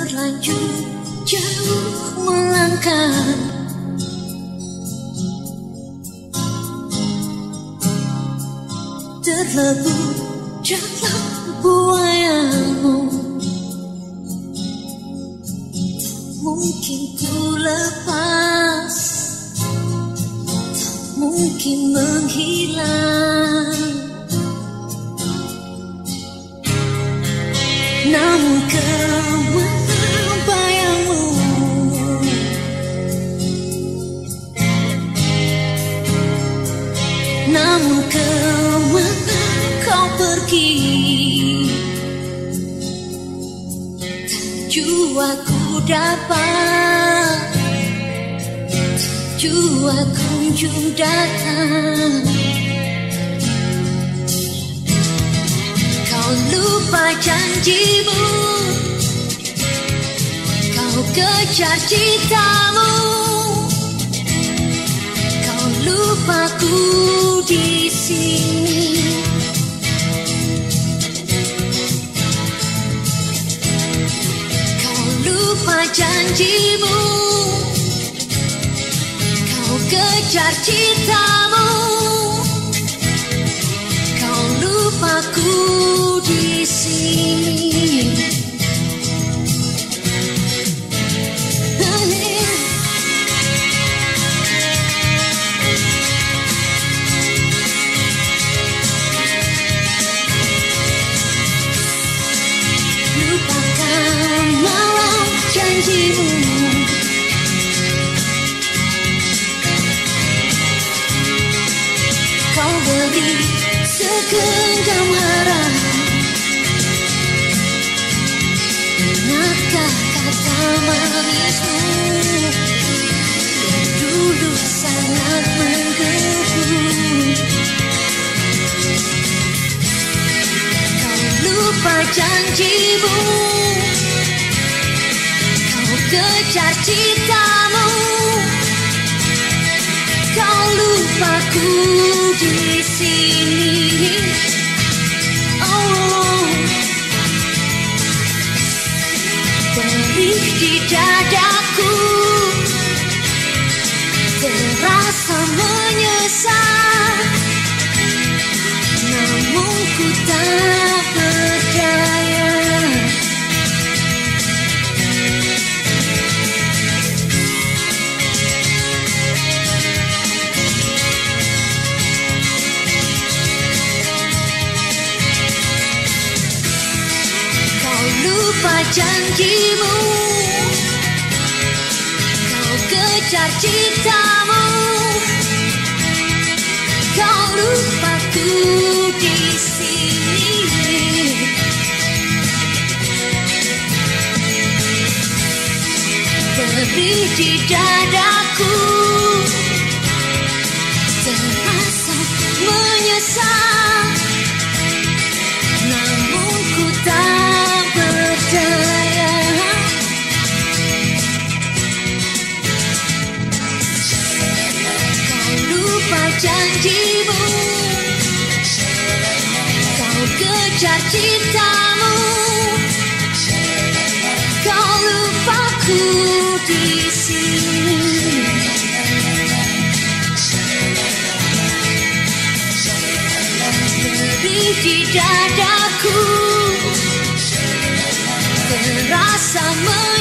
terlanjur jauh melangkah, terlebur dalam buayamu. Mungkin ku lepas, mungkin menghilang, namun kemana bayangmu? Namun kemana kau pergi? Jua ku dapat, jua kunjung datang. Kau lupa janjimu, kau kejar cintamu, kau lupa ku di sini. Kau lupa janjimu, kau kejar cintamu, kau lupa ku di sini. Lupakan malam janjimu, kau beri segenggam harap. Ingatkah kata manismu yang dulu sangat menggebu? Kau lupa janjimu, kau kejar cintamu, kau lupa ku di sini. Oh, perih di dadaku, terasa menyesal, namun ku tak berdaya. Lupa janjimu, kau kejar cintamu, kau lupa ku di sini. Perih di dadaku, terasa menyesal, namun ku tak berdaya. Kau lupa janjimu, kau kejar cintamu, kau lupa ku di sini. Perih di dadaku, terasa